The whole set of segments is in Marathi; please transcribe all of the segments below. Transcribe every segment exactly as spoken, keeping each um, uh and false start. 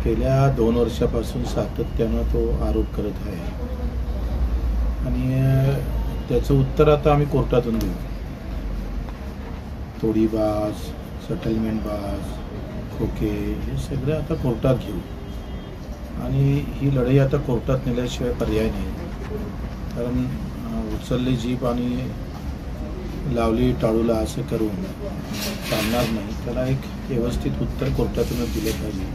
गेल्या दोन वर्षापासून सातत्यानं तो आरोप करत आहे आणि त्याचं उत्तर आता आम्ही कोर्टातून देऊ. तोडीबाज, सेटलमेंट बाज, खोके हे सगळे आता कोर्टात घेऊ आणि ही लढाई आता कोर्टात नेल्याशिवाय पर्याय नाही. कारण उचलली जीप आणि लावली टाळूला असं करून चालणार नाही. त्याला एक व्यवस्थित उत्तर कोर्टातूनच दिलं पाहिजे.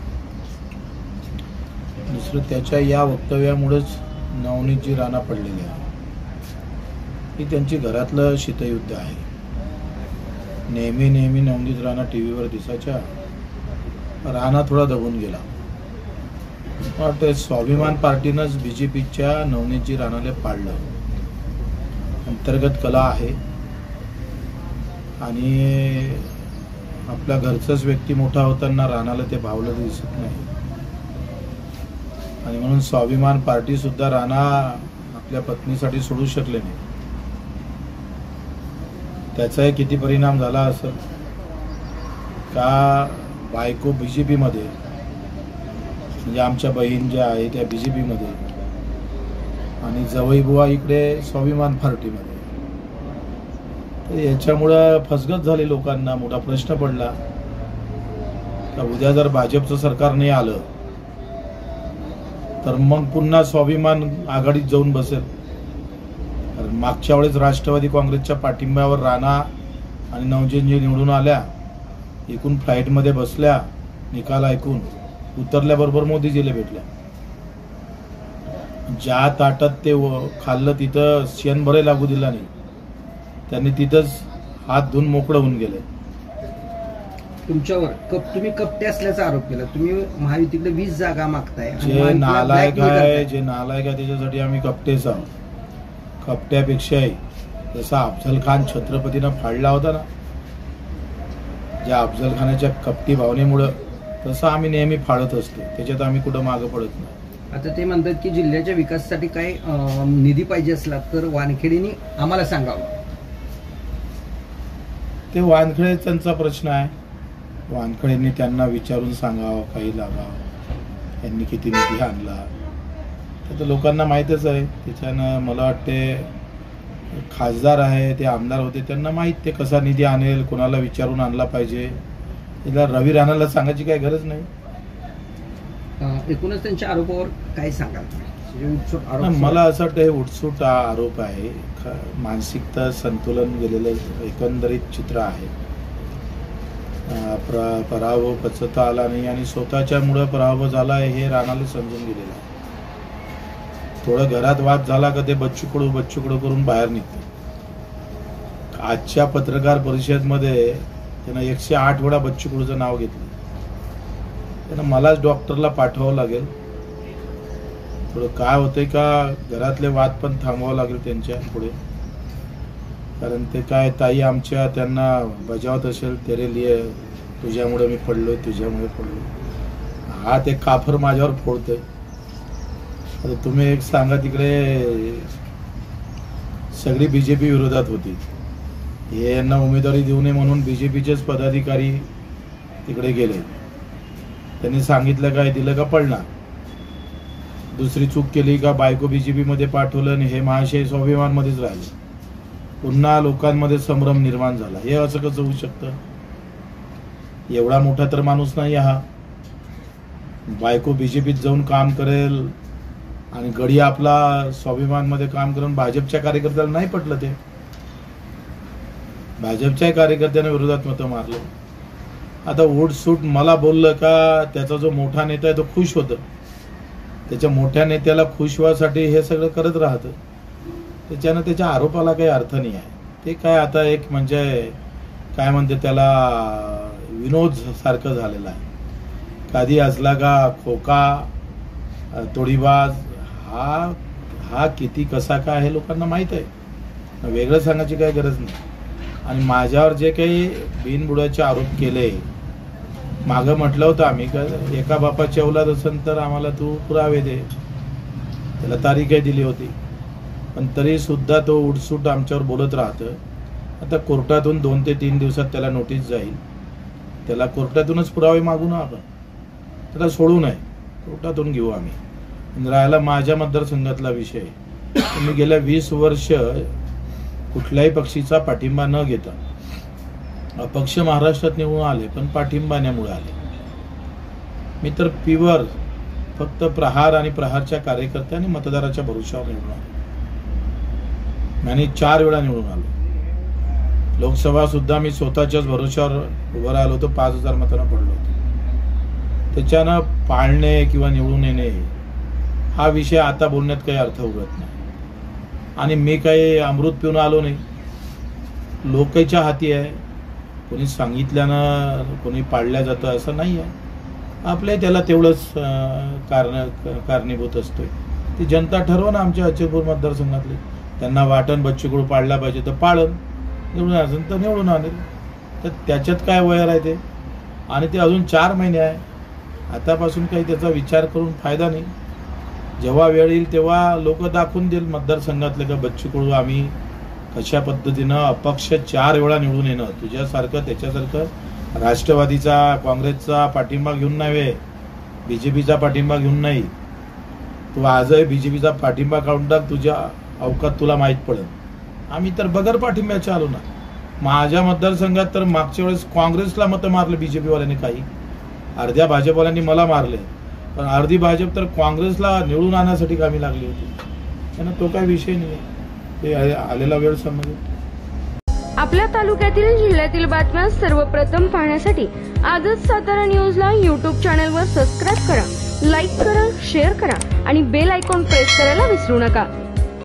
दुसरं, त्याच्या या वक्तव्यामुळेच नवनीतजी राणा पडलेले आहे. ही त्यांची घरातलं शीतयुद्ध आहे. नेहमी नेहमी नवनीत राणा टी व्हीवर दिसायच्या, राणा थोडा दबून गेला. वाटतं स्वाभिमान पार्टीनंच बी जे पीच्या नवनीतजी राणाला पाडलं. अंतर्गत कला आहे आणि आपल्या घरचाच व्यक्ती मोठा होताना राणाला ते भावलं दिसत नाही आणि म्हणून स्वाभिमान पार्टी सुद्धा राणा आपल्या पत्नीसाठी सोडू शकले नाही. त्याचाही किती परिणाम झाला असेल का बायको बीजेपी मध्ये, म्हणजे आमच्या बहीण ज्या आहे त्या बीजेपी मध्ये आणि जवई बुवा इकडे स्वाभिमान पार्टीमध्ये. तर याच्यामुळं फसगत झाली लोकांना. मोठा प्रश्न पडला का उद्या जर भाजपचं सरकार नाही आलं तर मग पुन्हा स्वाभिमान आघाडीत जाऊन बसेल. कारण मागच्या वेळेस राष्ट्रवादी काँग्रेसच्या पाठिंब्यावर राणा आणि नवनीतजी निवडून आल्या, एकूण फ्लाईटमध्ये बसल्या, निकाल ऐकून उतरल्याबरोबर मोदीजीला भेटल्या. ज्या ताटात ते खाल्लं तिथं शेणभरे लागू दिला नाही. त्यांनी तिथंच हात धुवून मोकळं होऊन गेले. तुमच्यावर कप तुम्ही कपटे असल्याचा आरोप केला. तुम्ही महायुतीकडे वीस जागा मागताय. जे नालायक आहे जे नालायक आहे त्याच्यासाठी आम्ही कपटेच आहोत. कपट्यापेक्षाही जसा अफजल खान छत्रपतीनं फाडला होता ना, ज्या अफजल खानाच्या कपटी भावनेमुळं, तसं आम्ही नेहमी फाडत असतो. त्याच्यात आम्ही कुठं मागं पडत नाही. आता ते म्हणतात की जिल्ह्याच्या विकासासाठी काही निधी पाहिजे असला तर वानखेडेंनी आम्हाला सांगावं. ते वानखेडे त्यांचा प्रश्न आहे. वानखेडेंनी त्यांना विचारून सांगावं काही लागावं. यांनी किती निधी आणला तर लोकांना माहीतच आहे. त्याच्यानं मला वाटते खासदार आहे ते आमदार होते त्यांना माहीत ते कसा निधी आणेल, कोणाला विचारून आणला पाहिजे. तिला रवी राणाला सांगायची काही गरज नाही. एकूणच त्यांच्या आरोपावर काय सांगाल? मला असं वाटतं हे उठसूट आरोप आहे. मानसिकता संतुलन गेलेलं एकंदरीत चित्र आहे. पराभव पचवता आला नाही आणि स्वतःच्या मुळे पराभव झाला हे राणाला समजून गेलेलं आहे. थोडं घरात वाद झाला का ते बच्चू कडू बच्चू कडू करून बाहेर निघतं. आजच्या पत्रकार परिषदेमध्ये त्यानं एकशे आठ वेळा बच्चू कडूचं नाव घेतलं. त्यानं मलाच डॉक्टरला पाठवावं लागेल. थोडं काय होतंय का घरातले वाद पण थांबवावं लागेल त्यांच्या पुढे. कारण ते काय ताई आमच्या त्यांना बजावत असेल तेरे लिए, तुझ्यामुळे मी पडलोय तुझ्यामुळे पडलो. हा ते काफर माझ्यावर फोडतोय. आता तुम्ही एक सांगा, तिकडे सगळी बीजेपी विरोधात होती. हे यांना उमेदवारी देऊ नये म्हणून बीजेपीचेच पदाधिकारी तिकडे गेले. त्यांनी सांगितलं काय दिलं का पडणार. दुसरी चूक केली का बायको बीजेपी मध्ये पाठवलं आणि हे महाशय स्वाभिमान मध्येच राहिले. पुन्हा लोकांमध्ये संभ्रम निर्माण झाला. हे असं कसं होऊ शकतं? एवढा मोठा तर माणूस नाही हा. बायको बीजेपीत जाऊन काम करेल आणि गडी आपला स्वाभिमान मध्ये काम करून भाजपच्या कार्यकर्त्याला नाही पटलं. ते भाजपच्या कार्यकर्त्याने विरोधात मतं मारलं. आता उठसूट मला बोललं का त्याचा जो मोठा नेता आहे तो खुश होतं. त्याच्या मोठ्या नेत्याला खुश व्हासाठी हे सगळं करत राहतं. त्याच्यानं त्याच्या आरोपाला काही अर्थ नाही आहे. ते काय आता एक म्हणजे काय म्हणते त्याला विनोद सारखं झालेलं आहे. कधी असला का खोका तोडीबाज हा हा किती कसा काय हे लोकांना माहीत आहे. वेगळं सांगायची काही गरज नाही. आणि माझ्यावर जे काही बिनबुडाचे आरोप केले, मागं म्हटलं होतं आम्ही का एका बापाची औलाद असेल तर आम्हाला तू पुरावे दे. त्याला तारीखही दिली होती. पण तरी सुद्धा तो उठसूट आमच्यावर बोलत राहतं. आता कोर्टातून दोन ते तीन दिवसात त्याला नोटीस जाईल. त्याला कोर्टातूनच पुरावे मागू ना आपण. त्याला सोडू नये. कोर्टातून घेऊ आम्ही. आणि राहिला माझ्या मतदारसंघातला विषय, मी गेल्या वीस वर्ष कुठल्याही पक्षीचा पाठिंबा न घेता अपक्ष महाराष्ट्रात निवडून आले, पण पाठिंबाण्यामुळे आले. मी तर प्युअर फक्त प्रहार आणि प्रहारच्या कार्यकर्त्या आणि मतदाराच्या भरोशावर निवडून आलो. आणि चार वेळा निवडून आलो. लोकसभा सुद्धा मी स्वतःच्याच भरोशावर उभं राहिलो होतो, पाच हजार मतांना पडलो होतो. त्याच्यानं पाळणे किंवा निवडून येणे हा विषय आता बोलण्यात काही अर्थ उरत नाही. आणि मी काही अमृत पिऊन आलो नाही. लोकांच्या हाती आहे. कोणी सांगितल्यानं कोणी पाळल्या जातं असं नाही आहे. आपले त्याला तेवढंच कारण कारणीभूत असतोय. ती जनता ठरवणं. आमच्या अचलपूर मतदारसंघातले त्यांना वाटण बच्चू कडू पाळला पाहिजे तर पाळन, निवडून असेल तर निवडून आणेल. तर त्याच्यात काय वयर आहे ते. आणि ते अजून चार महिने आहे. आतापासून काही त्याचा विचार करून फायदा नाही. जेव्हा वेळ येईल तेव्हा लोक दाखवून देईल मतदारसंघातले का बच्चू कडू आम्ही कशा पद्धतीनं अपक्ष चार वेळा निवडून येणं. तुझ्यासारखं त्याच्यासारखं राष्ट्रवादीचा काँग्रेसचा पाठिंबा घेऊन नाही, बीजेपीचा पाठिंबा घेऊन नाही. तू आजही बीजेपीचा पाठिंबा काढून टाक, तुझ्या अवकात तुला माहीत पडेल. आम्ही तर बगर पाठिंब्याचे आलो ना. माझ्या मतदारसंघात तर मागच्या वेळेस काँग्रेसला मतं मारले बीजेपीवाल्यांनी, काही अर्ध्या भाजपवाल्यांनी मला मारले, पण अर्धी भाजप तर काँग्रेसला निवडून आणण्यासाठी कामी लागली होती. त्यांना तो काही विषय नाही. ते आलेला वेळ समजेल. आपल्या तालुक्यातील जिल्ह्यातील बातम्या सर्वप्रथम पाहण्यासाठी आजच सातारा न्यूजला यूट्यूब चॅनलवर सबस्क्राईब करा, लाईक करा, शेअर करा आणि बेल आयकॉन प्रेस करायला विसरू नका.